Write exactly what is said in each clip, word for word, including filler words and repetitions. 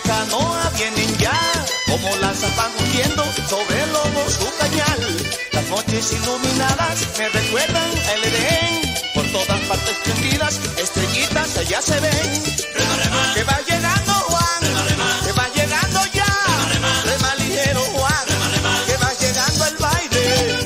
canoa vienen ya, como lanzas van hundiendo sobre el lomo su cañal. Las noches iluminadas me recuerdan el Edén, por todas partes prendidas, estrellitas allá se ven. Rema, rema, Que va llegando Juan, rema, rema, que va llegando ya, rema, rema, rema ligero Juan, rema, rema. que va llegando el baile.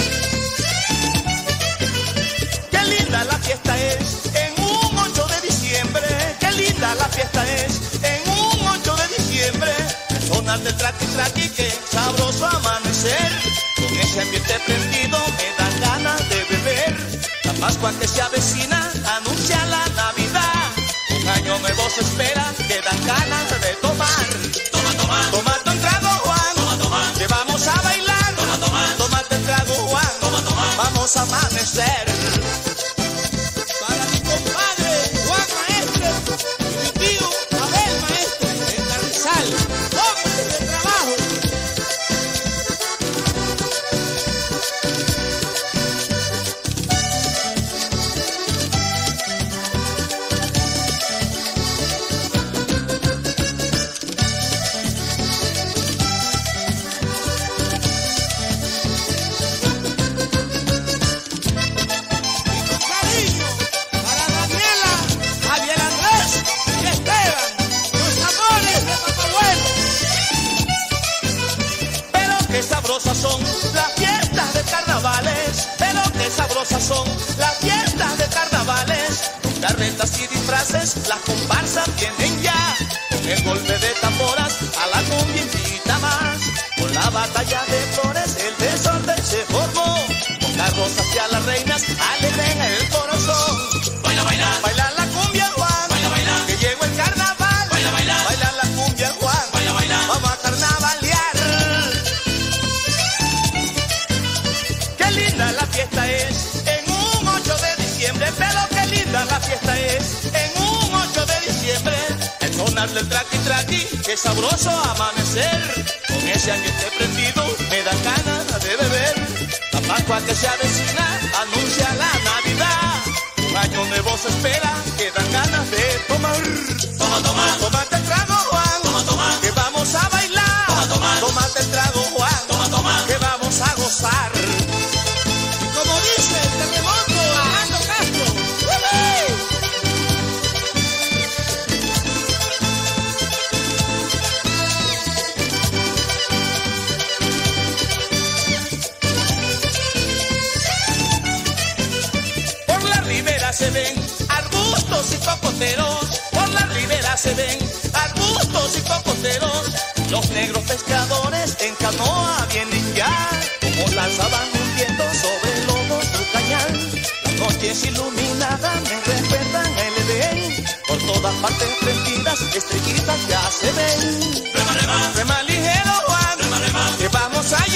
Qué linda la fiesta es en un ocho de diciembre, qué linda la fiesta es en un ocho de diciembre. El sonar del traqui traqui, qué sabroso amanecer, con ese ambiente prendido me dan ganas de beber. La Pascua que se avecina anuncia la Navidad, un año nuevo se espera, que dan ganas de tomar. Toma, toma, Tómate un trago Juan, toma, toma, que vamos a bailar. toma, toma, Tómate un trago Juan, toma, toma. vamos a amanecer. Para mi compadre Juan Maestro y mi tío Abel Maestro en Carrizal, hombres de trabajo. Cariño para Daniela, Javier Andrés y Esteban, los amores de Papá Bueno. Pero qué sabrosas son las fiestas de carnavales, pero qué sabrosas son las fiestas de carnavales. Con carretas y disfraces, las comparsas vienen ya, con el golpe de tamboras a la cumbia invita más. Con la batalla de flores el desorden se formó, con carros hacia las reinas alegren el corazón. Baila, baila, Bailar la cumbia Juan, baila, baila, que llegó el carnaval. baila, baila, Bailar la cumbia Juan, baila, baila. vamos a carnavalear. Qué linda la fiesta es en un ocho de diciembre, pero qué linda la fiesta es en un ocho de diciembre. El sonar del traqui traqui, qué sabroso amanecer, con ese ambiente prendido me dan ganas de beber. La Pascua que se avecina anuncia la Navidad, un año nuevo se espera, que dan ganas de tomar. Toma, toma, Tómate el trago Juan, toma, toma, que vamos a bailar. Toma, toma. Tómate el trago Juan, toma, toma. que vamos a gozar. Y como dice el terremoto Alejandro Castro, ¡uhú! Por la ribera se ven arbustos y cocoteros, por la ribera se ven arbustos y cocoteros. Los negros pescadores en canoa vienen ya, como lanza van hundiendo sobre el lomo su cañal. Las noches iluminadas me recuerdan el Edén, por todas partes prendidas, estrellitas ya se ven. Rema, rema, Rema ligero Juan, rema, rema. que vamos allá.